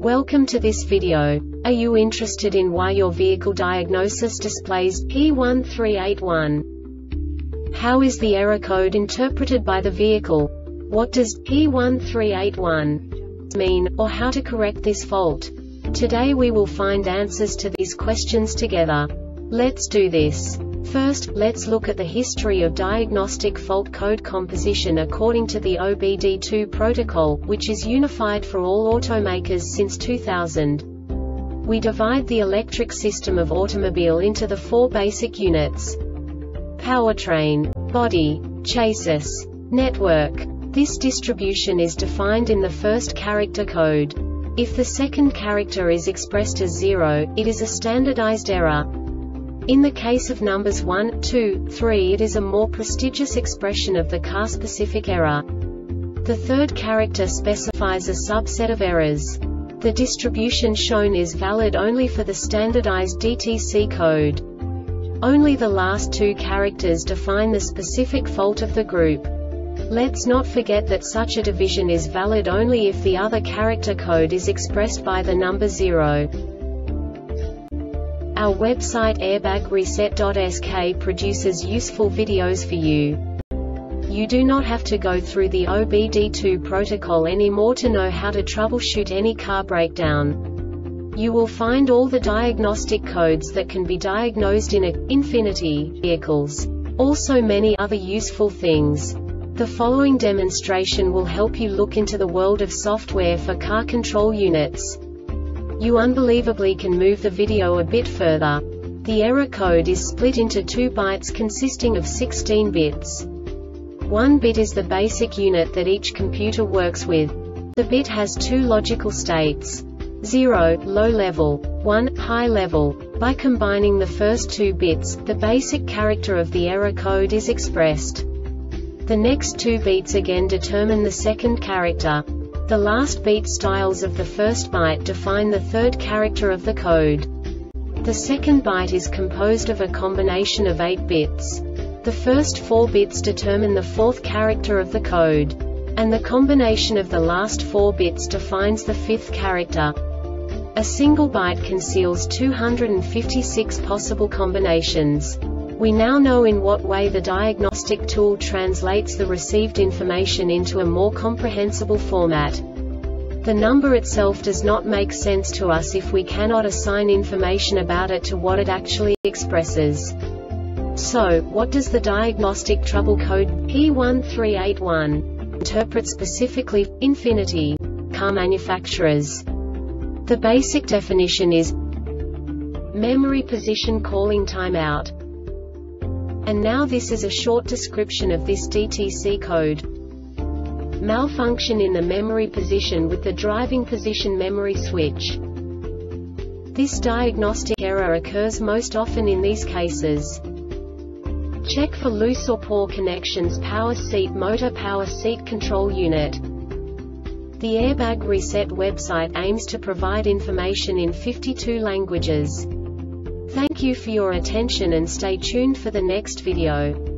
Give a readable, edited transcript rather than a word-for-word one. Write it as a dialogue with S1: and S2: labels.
S1: Welcome to this video. Are you interested in why your vehicle diagnosis displays P1381? How is the error code interpreted by the vehicle? What does P1381 mean, or how to correct this fault? Today we will find answers to these questions together. Let's do this. First, let's look at the history of diagnostic fault code composition according to the OBD2 protocol, which is unified for all automakers since 2000. We divide the electric system of automobile into the four basic units: powertrain, body, chassis, network. This distribution is defined in the first character code. If the second character is expressed as 0, it is a standardized error. In the case of numbers 1, 2, 3, it is a more prestigious expression of the car-specific error. The third character specifies a subset of errors. The distribution shown is valid only for the standardized DTC code. Only the last two characters define the specific fault of the group. Let's not forget that such a division is valid only if the other character code is expressed by the number 0. Our website airbagreset.sk produces useful videos for you. You do not have to go through the OBD2 protocol anymore to know how to troubleshoot any car breakdown. You will find all the diagnostic codes that can be diagnosed in Infiniti vehicles. Also many other useful things. The following demonstration will help you look into the world of software for car control units. You unbelievably can move the video a bit further. The error code is split into 2 bytes consisting of 16 bits. 1 bit is the basic unit that each computer works with. The bit has 2 logical states: 0, low level, 1, high level. By combining the first 2 bits, the basic character of the error code is expressed. The next 2 beats again determine the second character. The last beat styles of the first byte define the third character of the code. The second byte is composed of a combination of 8 bits. The first 4 bits determine the fourth character of the code. And the combination of the last 4 bits defines the fifth character. A single byte conceals 256 possible combinations. We now know in what way the diagnostic tool translates the received information into a more comprehensible format. The number itself does not make sense to us if we cannot assign information about it to what it actually expresses. So, what does the diagnostic trouble code P1381 interpret specifically for Infiniti car manufacturers? The basic definition is memory position calling timeout. And now this is a short description of this DTC code. Malfunction in the memory position with the driving position memory switch. This diagnostic error occurs most often in these cases: check for loose or poor connections, power seat motor, power seat control unit. The Airbag Reset website aims to provide information in 52 languages. Thank you for your attention and stay tuned for the next video.